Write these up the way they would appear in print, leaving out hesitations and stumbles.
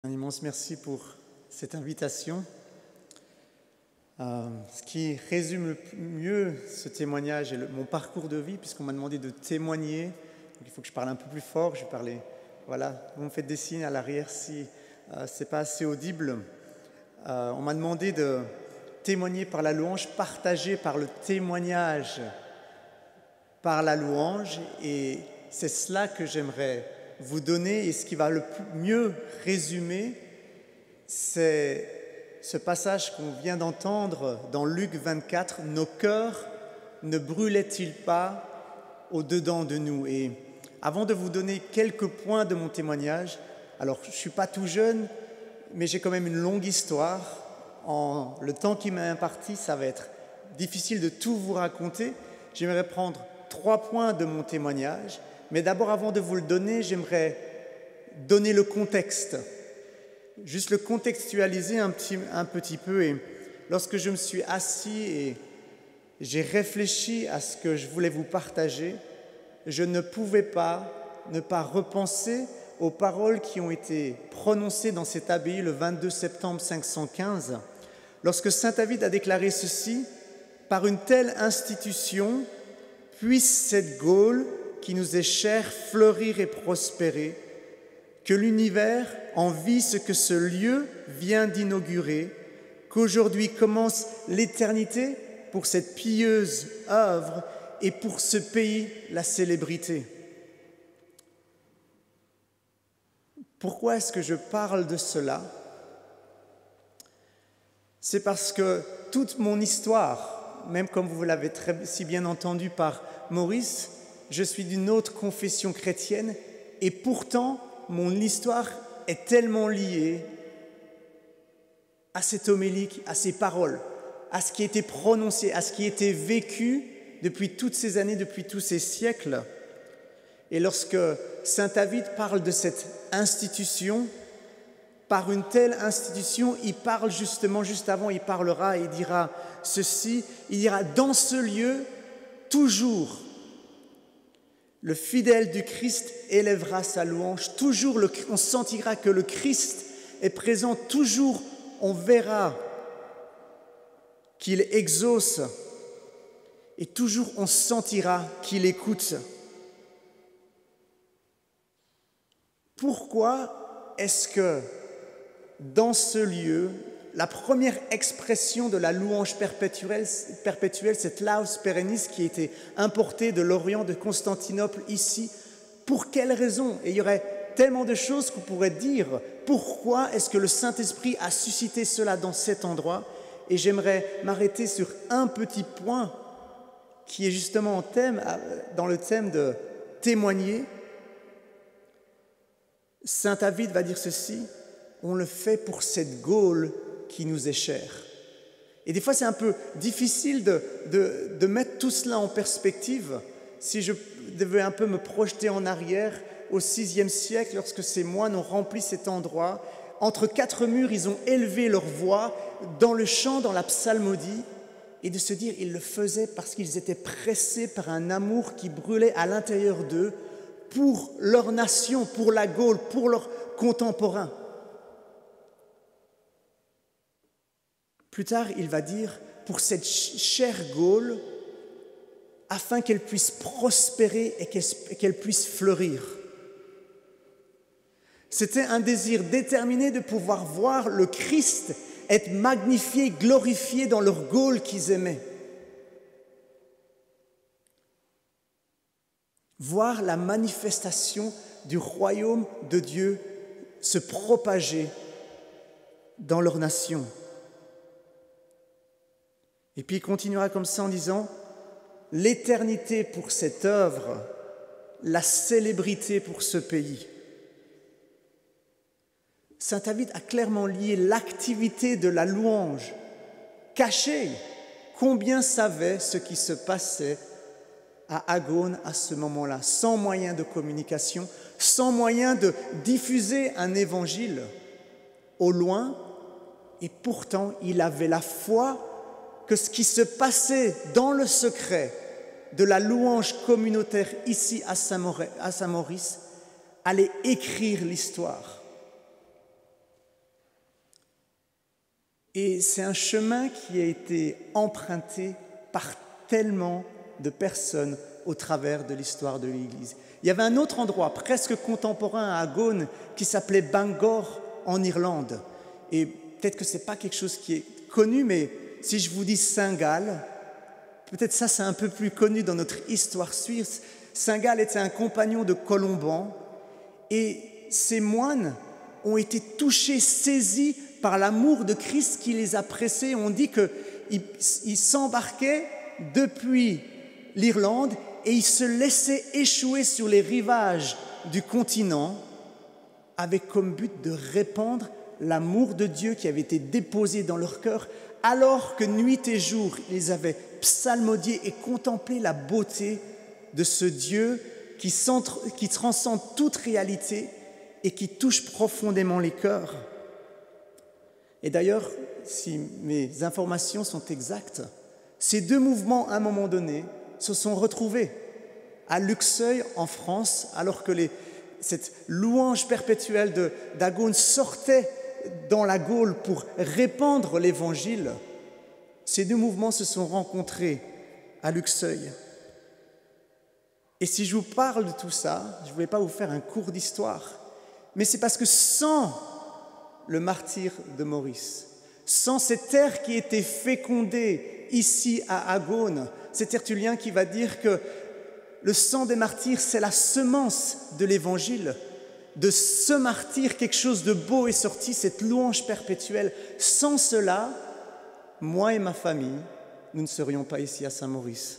Un immense merci pour cette invitation. Ce qui résume le mieux ce témoignage et mon parcours de vie, puisqu'on m'a demandé de témoigner, donc il faut que je parle un peu plus fort. Je vais parler, voilà, vous me faites des signes à l'arrière si c'est pas assez audible. On m'a demandé de témoigner par la louange, partager par le témoignage, par la louange, et c'est cela que j'aimerais vous donner. Et ce qui va le mieux résumer, c'est ce passage qu'on vient d'entendre dans Luc 24, « Nos cœurs ne brûlaient-ils pas au-dedans de nous ?» Et avant de vous donner quelques points de mon témoignage, alors je ne suis pas tout jeune, mais j'ai quand même une longue histoire. En le temps qui m'est imparti, ça va être difficile de tout vous raconter. J'aimerais prendre 3 points de mon témoignage, mais d'abord, avant de vous le donner, j'aimerais donner le contexte. Juste le contextualiser un petit peu. Et lorsque je me suis assis et j'ai réfléchi à ce que je voulais vous partager, je ne pouvais pas ne pas repenser aux paroles qui ont été prononcées dans cette abbaye le 22 septembre 515, lorsque saint Avit a déclaré ceci: « Par une telle institution, puisse cette Gaule qui nous est chère fleurir et prospérer, que l'univers envie ce que ce lieu vient d'inaugurer, qu'aujourd'hui commence l'éternité pour cette pieuse œuvre et pour ce pays la célébrité. » Pourquoi est-ce que je parle de cela? C'est parce que toute mon histoire, même comme vous l'avez si bien entendu par Maurice, je suis d'une autre confession chrétienne et pourtant mon histoire est tellement liée à cette homélique, à ces paroles, à ce qui a été prononcé, à ce qui a été vécu depuis toutes ces années, depuis tous ces siècles. Et lorsque saint Avit parle de cette institution, par une telle institution, il parle justement, juste avant, il parlera et il dira ceci, il dira « Dans ce lieu, toujours, le fidèle du Christ élèvera sa louange, toujours on sentira que le Christ est présent, toujours on verra qu'il exauce et toujours on sentira qu'il écoute. » Pourquoi est-ce que dans ce lieu, la première expression de la louange perpétuelle, cette laus perennis qui a été importée de l'Orient, de Constantinople ici, pour quelle raison? Et il y aurait tellement de choses qu'on pourrait dire. Pourquoi est-ce que le Saint-Esprit a suscité cela dans cet endroit? Et j'aimerais m'arrêter sur un petit point qui est justement dans le thème de témoigner. Saint Avit va dire ceci: on le fait pour cette Gaule qui nous est chère. Et des fois, c'est un peu difficile de mettre tout cela en perspective. Si je devais un peu me projeter en arrière, au VIe siècle, lorsque ces moines ont rempli cet endroit, entre 4 murs, ils ont élevé leur voix dans le chant, dans la psalmodie, et de se dire, ils le faisaient parce qu'ils étaient pressés par un amour qui brûlait à l'intérieur d'eux pour leur nation, pour la Gaule, pour leurs contemporains. Plus tard, il va dire, pour cette chère Gaule, afin qu'elle puisse prospérer et qu'elle puisse fleurir. C'était un désir déterminé de pouvoir voir le Christ être magnifié, glorifié dans leur Gaule qu'ils aimaient. Voir la manifestation du royaume de Dieu se propager dans leur nation. Et puis il continuera comme ça en disant « L'éternité pour cette œuvre, la célébrité pour ce pays ». Saint Avit a clairement lié l'activité de la louange, cachée. Combien savait ce qui se passait à Agone à ce moment-là, sans moyen de communication, sans moyen de diffuser un évangile au loin, et pourtant il avait la foi que ce qui se passait dans le secret de la louange communautaire ici à Saint-Maurice allait écrire l'histoire. Et c'est un chemin qui a été emprunté par tellement de personnes au travers de l'histoire de l'Église. Il y avait un autre endroit presque contemporain à Agone qui s'appelait Bangor en Irlande. Et peut-être que ce n'est pas quelque chose qui est connu, mais si je vous dis Saint-Gall, peut-être ça c'est un peu plus connu dans notre histoire suisse. Saint-Gall était un compagnon de Colomban et ces moines ont été touchés, saisis par l'amour de Christ qui les a pressés. On dit qu'ils s'embarquaient depuis l'Irlande et ils se laissaient échouer sur les rivages du continent avec comme but de répandre l'amour de Dieu qui avait été déposé dans leur cœur, alors que nuit et jour, ils avaient psalmodié et contemplé la beauté de ce Dieu qui transcende toute réalité et qui touche profondément les cœurs. Et d'ailleurs, si mes informations sont exactes, ces deux mouvements, à un moment donné, se sont retrouvés à Luxeuil, en France, alors que cette louange perpétuelle d'Agone sortait dans la Gaule pour répandre l'Évangile. Ces deux mouvements se sont rencontrés à Luxeuil. Et si je vous parle de tout ça, je ne voulais pas vous faire un cours d'histoire, mais c'est parce que sans le martyre de Maurice, sans cette terre qui était fécondée ici à Agone, c'est Tertullien qui va dire que le sang des martyrs, c'est la semence de l'Évangile. De ce martyr, quelque chose de beau est sorti, cette louange perpétuelle. Sans cela, moi et ma famille, nous ne serions pas ici à Saint-Maurice.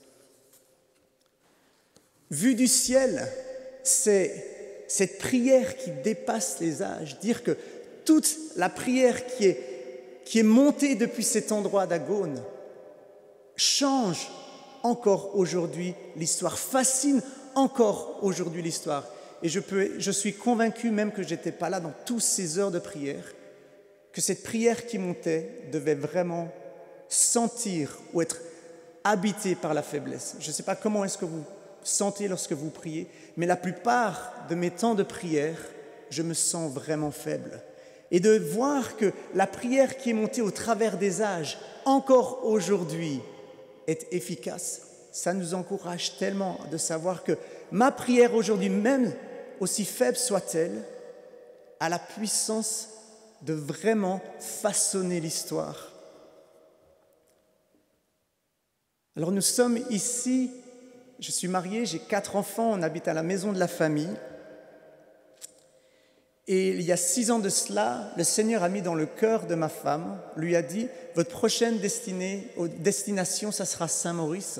Vu du ciel, c'est cette prière qui dépasse les âges, dire que toute la prière qui est montée depuis cet endroit d'Agone change encore aujourd'hui l'histoire, fascine encore aujourd'hui l'histoire. Et je suis convaincu, même que je n'étais pas là dans toutes ces heures de prière, que cette prière qui montait devait vraiment sentir ou être habitée par la faiblesse. Je ne sais pas comment est-ce que vous sentez lorsque vous priez, mais la plupart de mes temps de prière, je me sens vraiment faible. Et de voir que la prière qui est montée au travers des âges, encore aujourd'hui, est efficace, ça nous encourage tellement de savoir que ma prière aujourd'hui, même aussi faible soit-elle, a la puissance de vraiment façonner l'histoire. Alors nous sommes ici, je suis marié, j'ai 4 enfants, on habite à la maison de la famille. Et il y a 6 ans de cela, le Seigneur a mis dans le cœur de ma femme, lui a dit, votre prochaine destination, ça sera Saint-Maurice.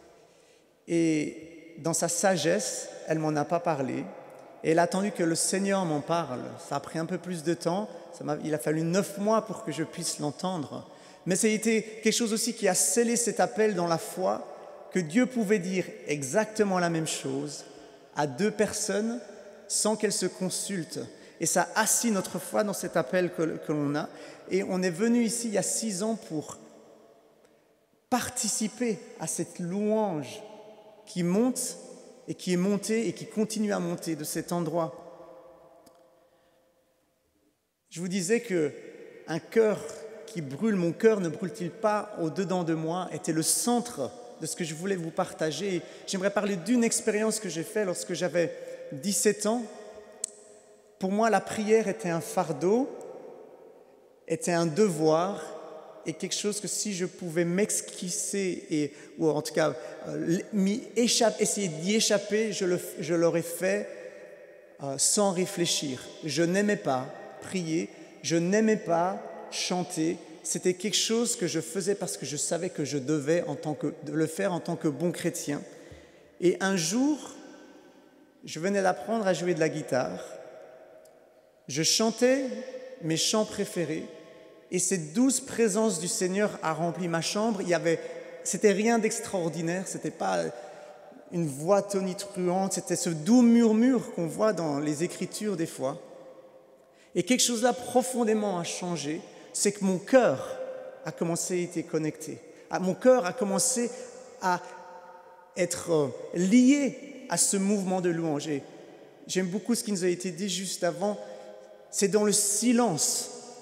Et dans sa sagesse, elle ne m'en a pas parlé. Et elle a attendu que le Seigneur m'en parle. Ça a pris un peu plus de temps. Il a fallu 9 mois pour que je puisse l'entendre. Mais ça a été quelque chose aussi qui a scellé cet appel dans la foi, que Dieu pouvait dire exactement la même chose à 2 personnes sans qu'elles se consultent. Et ça a assis notre foi dans cet appel que l'on a. Et on est venu ici il y a 6 ans pour participer à cette louange qui monte et qui est montée et qui continue à monter de cet endroit. Je vous disais qu'un cœur qui brûle, mon cœur ne brûle-t-il pas au-dedans de moi, était le centre de ce que je voulais vous partager. Et j'aimerais parler d'une expérience que j'ai faite lorsque j'avais 17 ans. Pour moi, la prière était un fardeau, était un devoir et quelque chose que si je pouvais m'exquisser ou en tout cas essayer d'y échapper, je l'aurais fait sans réfléchir. Je n'aimais pas prier, je n'aimais pas chanter. C'était quelque chose que je faisais parce que je savais que je devais le faire en tant que bon chrétien. Et un jour, je venais d'apprendre à jouer de la guitare. Je chantais mes chants préférés et cette douce présence du Seigneur a rempli ma chambre. C'était rien d'extraordinaire, c'était pas une voix tonitruante, c'était ce doux murmure qu'on voit dans les Écritures des fois. Et quelque chose là profondément a changé, c'est que mon cœur a commencé à être connecté. Mon cœur a commencé à être lié à ce mouvement de louange. Et j'aime beaucoup ce qui nous a été dit juste avant. C'est dans le silence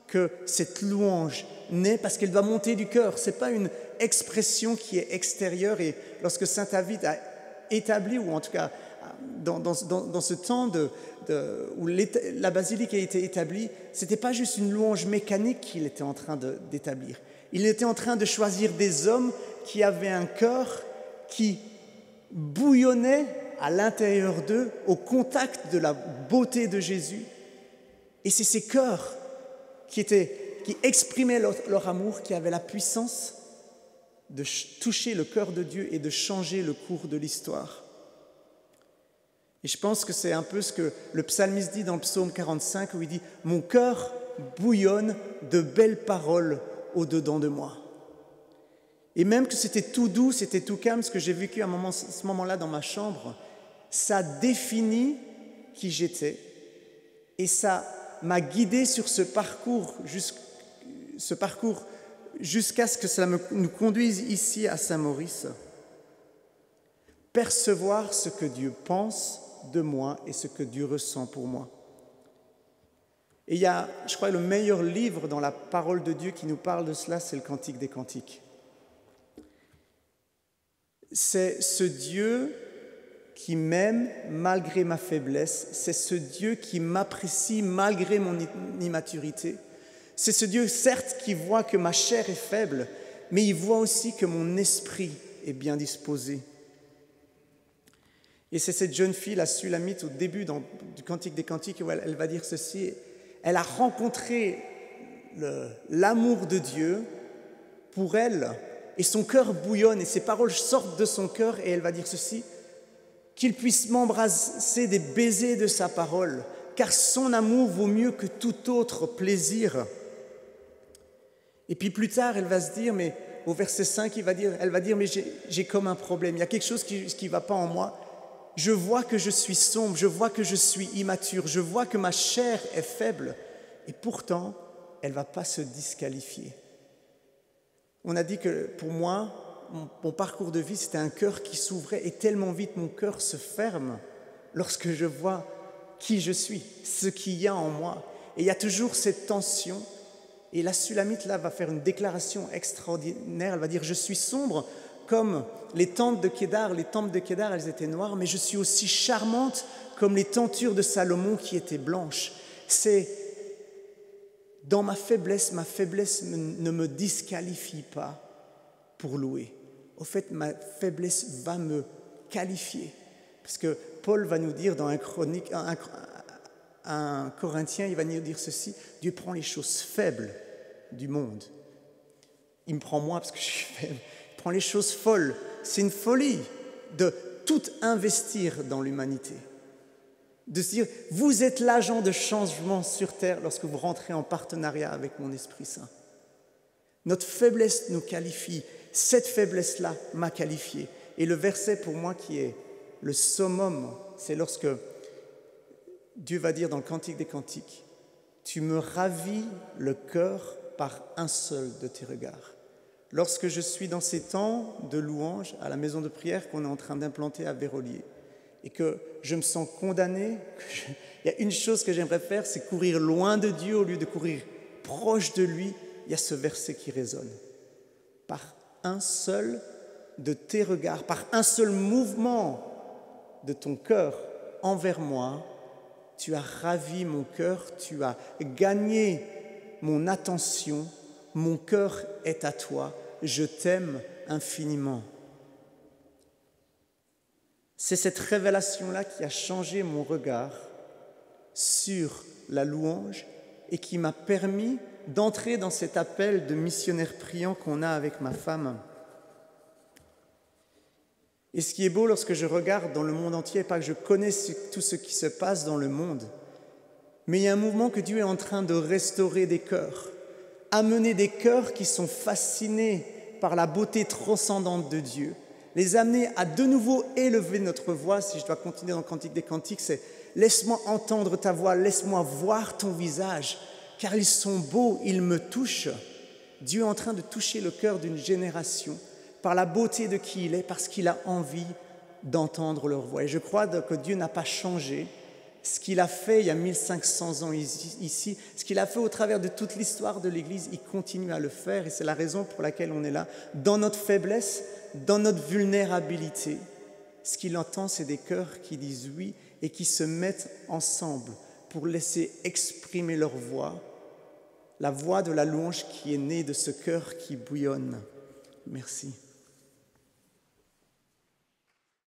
que cette louange naît parce qu'elle doit monter du cœur. Ce n'est pas une expression qui est extérieure. Et lorsque saint David a établi, ou en tout cas dans ce temps où la basilique a été établie, ce n'était pas juste une louange mécanique qu'il était en train d'établir. Il était en train de choisir des hommes qui avaient un cœur qui bouillonnait à l'intérieur d'eux au contact de la beauté de Jésus. Et c'est ces cœurs qui exprimaient leur amour, qui avaient la puissance de toucher le cœur de Dieu et de changer le cours de l'histoire. Et je pense que c'est un peu ce que le psalmiste dit dans le psaume 45, où il dit « Mon cœur bouillonne de belles paroles au-dedans de moi ». Et même que c'était tout doux, c'était tout calme, ce que j'ai vécu à ce moment-là dans ma chambre, ça définit qui j'étais et ça m'a guidé sur ce parcours jusqu'à ce que cela nous conduise ici à Saint-Maurice. Percevoir ce que Dieu pense de moi et ce que Dieu ressent pour moi. Et il y a, je crois, le meilleur livre dans la parole de Dieu qui nous parle de cela, c'est le Cantique des Cantiques. C'est ce Dieu qui m'aime malgré ma faiblesse, c'est ce Dieu qui m'apprécie malgré mon immaturité. C'est ce Dieu, certes, qui voit que ma chair est faible, mais il voit aussi que mon esprit est bien disposé. Et c'est cette jeune fille, la Sulamite, au début du Cantique des Cantiques, où elle va dire ceci. Elle a rencontré l'amour de Dieu pour elle, et son cœur bouillonne, et ses paroles sortent de son cœur, et elle va dire ceci, qu'il puisse m'embrasser des baisers de sa parole, car son amour vaut mieux que tout autre plaisir. Et puis plus tard, elle va se dire, mais au verset 5, elle va dire, mais j'ai comme un problème, il y a quelque chose qui ne va pas en moi. Je vois que je suis sombre, je vois que je suis immature, je vois que ma chair est faible, et pourtant, elle ne va pas se disqualifier. On a dit que pour moi, mon parcours de vie, c'était un cœur qui s'ouvrait, et tellement vite mon cœur se ferme lorsque je vois qui je suis, ce qu'il y a en moi. Et il y a toujours cette tension, et la Sulamite là va faire une déclaration extraordinaire, elle va dire « Je suis sombre », comme les tentes de Kédar. Les tentes de Kédar, elles étaient noires, mais je suis aussi charmante comme les tentures de Salomon qui étaient blanches. C'est dans ma faiblesse ne me disqualifie pas pour louer. Au fait, ma faiblesse va me qualifier. Parce que Paul va nous dire dans un Corinthien, il va nous dire ceci, Dieu prend les choses faibles du monde. Il me prend moi parce que je suis faible. Prend les choses folles. C'est une folie de tout investir dans l'humanité. De se dire, vous êtes l'agent de changement sur terre lorsque vous rentrez en partenariat avec mon Esprit Saint. Notre faiblesse nous qualifie. Cette faiblesse-là m'a qualifié. Et le verset pour moi qui est le summum, c'est lorsque Dieu va dire dans le Cantique des Cantiques, « Tu me ravis le cœur par un seul de tes regards ». Lorsque je suis dans ces temps de louange à la maison de prière qu'on est en train d'implanter à Vérolier et que je me sens condamné, il y a une chose que j'aimerais faire, c'est courir loin de Dieu au lieu de courir proche de lui. Il y a ce verset qui résonne. Par un seul de tes regards, par un seul mouvement de ton cœur envers moi, tu as ravi mon cœur, tu as gagné mon attention. Mon cœur est à toi, je t'aime infiniment. C'est cette révélation-là qui a changé mon regard sur la louange et qui m'a permis d'entrer dans cet appel de missionnaire priant qu'on a avec ma femme. Et ce qui est beau lorsque je regarde dans le monde entier, pas que je connais tout ce qui se passe dans le monde, mais il y a un mouvement que Dieu est en train de restaurer des cœurs. Amener des cœurs qui sont fascinés par la beauté transcendante de Dieu, les amener à de nouveau élever notre voix. Si je dois continuer dans le Cantique des Cantiques, c'est « Laisse-moi entendre ta voix, laisse-moi voir ton visage, car ils sont beaux, ils me touchent. » Dieu est en train de toucher le cœur d'une génération par la beauté de qui il est, parce qu'il a envie d'entendre leur voix. Et je crois que Dieu n'a pas changé, Ce qu'il a fait il y a 1500 ans ici, ce qu'il a fait au travers de toute l'histoire de l'Église, il continue à le faire et c'est la raison pour laquelle on est là. Dans notre faiblesse, dans notre vulnérabilité, ce qu'il entend, c'est des cœurs qui disent oui et qui se mettent ensemble pour laisser exprimer leur voix, la voix de la louange qui est née de ce cœur qui bouillonne. Merci.